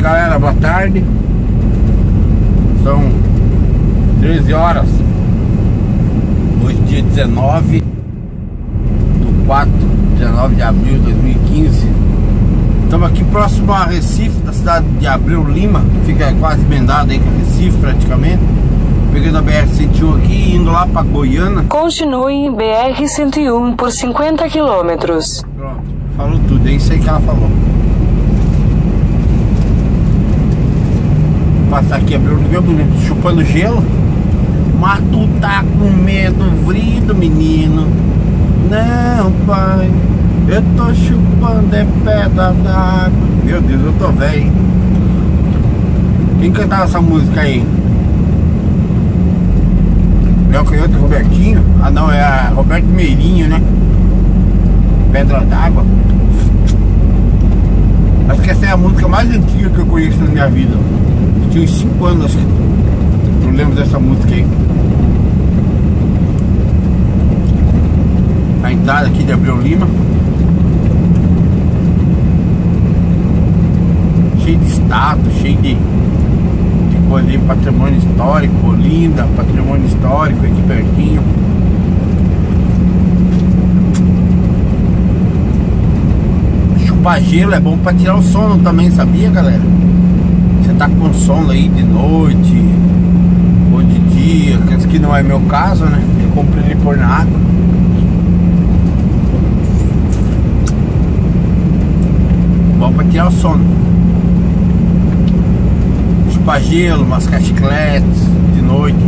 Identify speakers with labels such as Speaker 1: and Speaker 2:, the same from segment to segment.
Speaker 1: galera, boa tarde. São 13 horas. Hoje dia 19 de abril de 2015. Estamos aqui próximo a Recife, da cidade de Abreu Lima. Fica quase emendado aí com Recife praticamente. Pegando a BR-101 aqui, indo lá para Goiânia.
Speaker 2: Continue em BR-101 por 50 quilômetros.
Speaker 1: Pronto, falou tudo, é isso aí que ela falou. Passar aqui, Abreu Lima, bonito, chupando gelo. Mas tu tá com medo, vrido, menino? Não, pai, eu tô chupando é pedra d'água. Meu Deus, eu tô velho. Quem cantava essa música aí? É o Canhoto Robertinho? Ah não, é a Roberto Meirinho, né? Pedra d'água. Acho que essa é a música mais antiga que eu conheço na minha vida. Eu tinha uns 5 anos, acho que não lembro dessa música aí. A entrada aqui de Abreu Lima, cheio de estátua, cheio de coisa aí, patrimônio histórico, Olinda, patrimônio histórico aqui pertinho. Chupar gelo é bom pra tirar o sono também, sabia, galera? Você tá com sono aí de noite ou de dia, que não é meu caso, né? Eu comprei ele por na água. Bom pra tirar o sono. Chupar gelo, mascar chicletes de noite,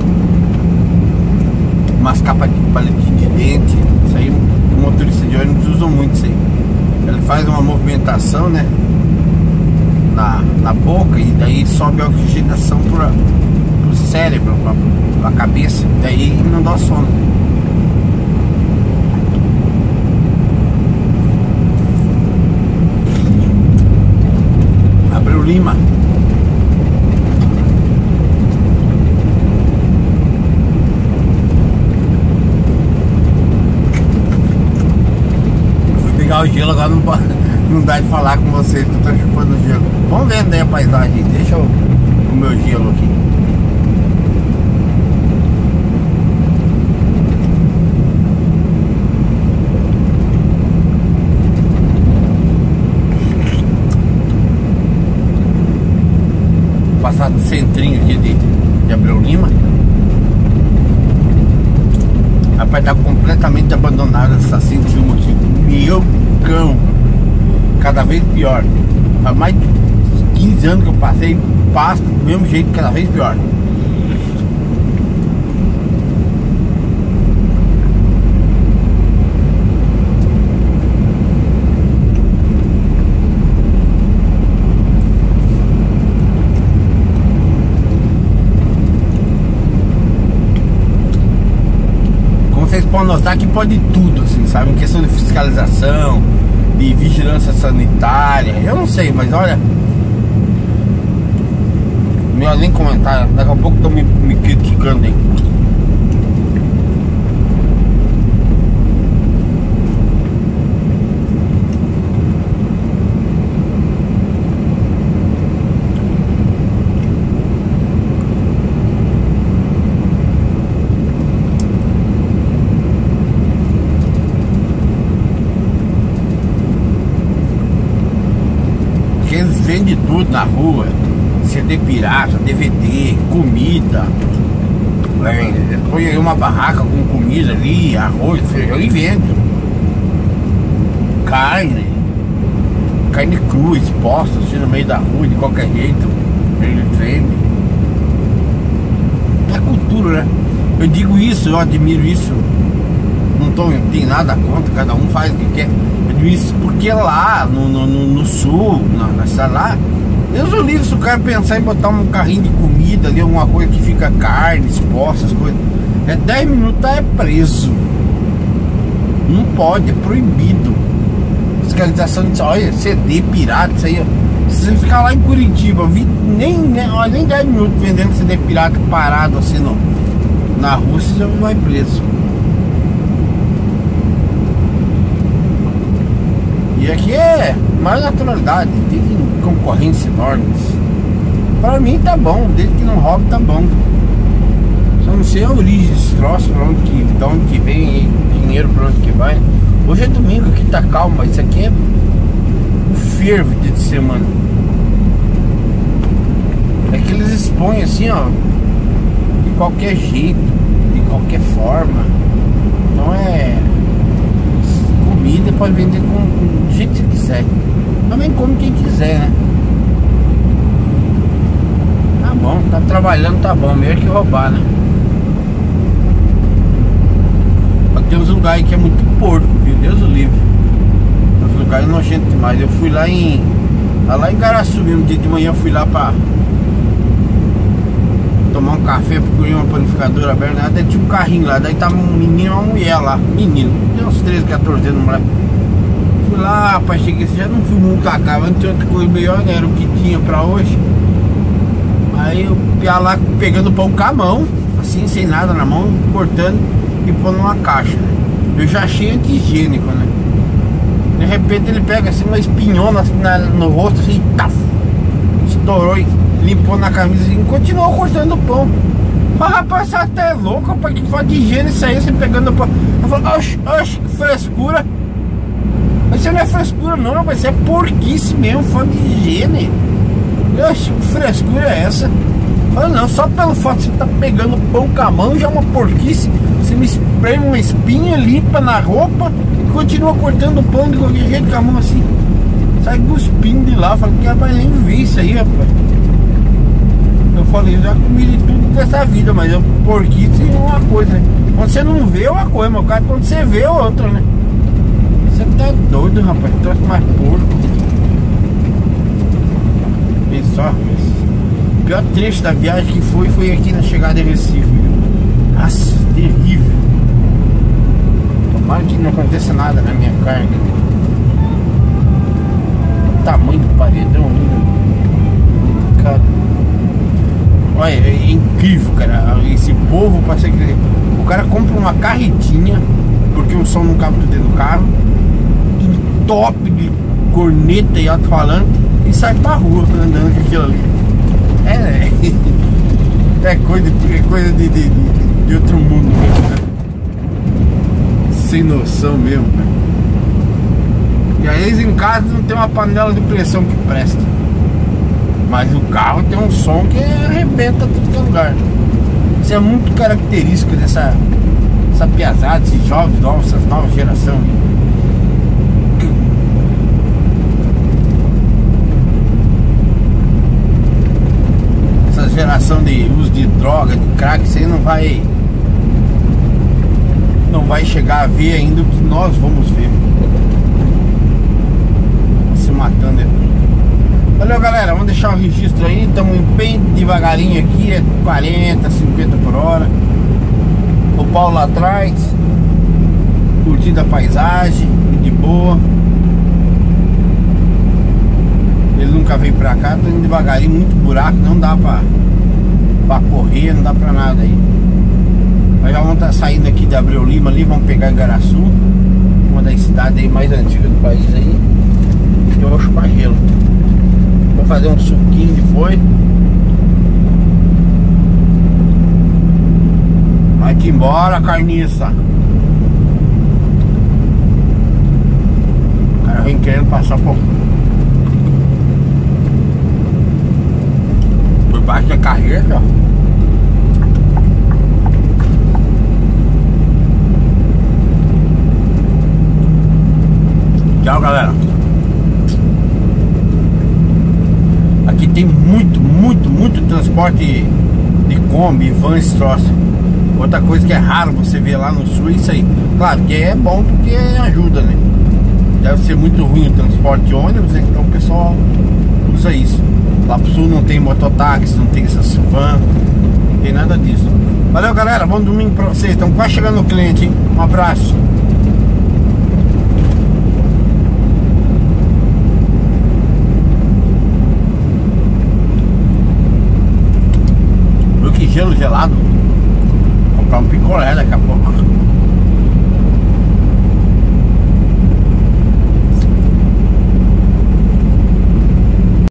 Speaker 1: mascar palitinho de dente. Isso aí o motorista de ônibus usa muito isso aí. Ele faz uma movimentação, né, na boca, e daí sobe a oxigenação pro cérebro, pra cabeça, daí não dá sono. Abreu Lima. Fui pegar o gelo, agora não dá de falar com vocês que eu tô chupando gelo. Vamos ver daí a paisagem, deixa o meu gelo aqui. Passar do centrinho aqui de Abreu Lima. Rapaz, tá completamente abandonada essa 101 aqui. Meu cão, cada vez pior. Há mais de 15 anos que eu passei, passo do mesmo jeito, cada vez pior. Vocês podem notar que pode tudo, assim, sabe? Em questão de fiscalização, de vigilância sanitária, eu não sei, mas olha, melhor nem comentar, daqui a pouco estão me criticando aí. Eles vendem tudo na rua, CD pirata, DVD, comida. Põe aí uma barraca com comida ali, arroz, feijão e vende. Carne crua, exposta assim no meio da rua, de qualquer jeito. Eles vendem. É cultura, né? Eu digo isso, eu admiro isso. Não tenho nada contra, cada um faz o que quer. Eu digo isso porque lá no sul, na cidade lá, Deus o livre se o cara pensar em botar um carrinho de comida ali, alguma coisa que fica carne, exposta, as coisas. 10 minutos é preso. Não pode, é proibido. Fiscalização de, olha, CD pirata, isso aí. Se você ficar lá em Curitiba, nem 10 minutos vendendo CD pirata parado assim na rua, você já vai preso. E aqui é mais naturalidade, tem que concorrência enorme. Pra mim tá bom, desde que não roube tá bom. Só não sei a origem desse troço, de onde que vem dinheiro, pra onde que vai. Hoje é domingo, aqui tá calmo, mas isso aqui é um fervo de semana. É que eles expõem assim, ó, de qualquer jeito, de qualquer forma. Então é comida, pode vender do jeito que você quiser. Também come quem quiser, né? Tá bom, tá trabalhando, tá bom, melhor que roubar, né? Tem uns lugares que é muito porco, viu? Deus o livre. Uns lugares nojentos demais. Eu fui lá em Garaçu mesmo, dia de manhã eu fui lá pra tomar um café, procurei uma panificadora aberta, daí tinha um carrinho lá, daí tava um menino e uma mulher lá, menino, tem uns 13, 14 anos, moleque. Fui lá, rapaz, cheguei, já não fui muito cacau, não tinha outra coisa melhor, né? Era o que tinha pra hoje. Aí eu ia lá pegando pão com a mão, assim, sem nada na mão, cortando e pondo numa caixa, né? Eu já achei anti-higiênico, né? De repente ele pega assim uma espinhona assim, no rosto, assim, taf, estourou e limpou na camisa e continuou cortando o pão. Falei, rapaz, você até é louco, rapaz, que falta de higiene isso aí, você pegando o pão. Eu falei, oxe, que frescura. Mas isso não é frescura não, rapaz, isso é porquice mesmo, falta de higiene. Oxe, que frescura é essa? Falei, não, só pelo fato de você estar pegando pão com a mão já é uma porquice. Você me espreme uma espinha, limpa na roupa e continua cortando o pão de qualquer jeito com a mão assim. Sai cuspindo de lá, falei, não quero mais nem ver isso aí, rapaz. Eu falei, eu já comi de tudo dessa vida, mas porquice é uma coisa, né? Quando você não vê é uma coisa, mas cara, quando você vê é outra, né? Você tá doido, rapaz, troço mais porco. E só, o pior trecho da viagem que foi aqui na chegada de Recife, viu? Nossa, terrível. Tomara que não aconteça nada na minha carga. O tamanho do paredão ali, cara. Olha, é incrível, cara. Esse povo, parece que o cara compra uma carretinha, porque o som não cabe tudo dentro do carro, top de corneta e alto-falante, e sai pra rua andando com aquilo ali. É coisa de outro mundo mesmo, né? Sem noção mesmo, né? E aí eles em casa não tem uma panela de pressão que presta, mas o carro tem um som que arrebenta tudo que é lugar. Isso é muito característico dessa piazada, esses jovens novos, essas novas gerações. Essa geração de uso de droga, de crack, isso aí não vai chegar a ver ainda o que nós vamos ver. Se matando é tudo. Valeu, galera, vamos deixar o registro aí. Estamos bem devagarinho aqui, é 40, 50 por hora. O Paulo lá atrás, curtindo a paisagem, de boa. Ele nunca veio pra cá, tô indo devagarinho, muito buraco, não dá pra correr, não dá pra nada aí. Nós já vamos estar saindo aqui de Abreu Lima ali, vamos pegar Igaraçu, uma das cidades aí mais antigas do país aí. E eu vou chupar gelo. Vou fazer um suquinho depois. Vai que embora, carniça. O cara vem querendo passar por baixo da carreta. Tchau, galera. Aqui tem muito transporte de Kombi, van, esse troço. Outra coisa que é raro você ver lá no sul é isso aí. Claro que é bom porque ajuda, né? Deve ser muito ruim o transporte de ônibus, então o pessoal usa isso. Lá pro sul não tem mototáxi, não tem essas van, não tem nada disso. Valeu, galera, bom domingo pra vocês. Estamos quase chegando no cliente, hein? Um abraço. Viu que gelo gelado? Vou comprar um picolé daqui a pouco.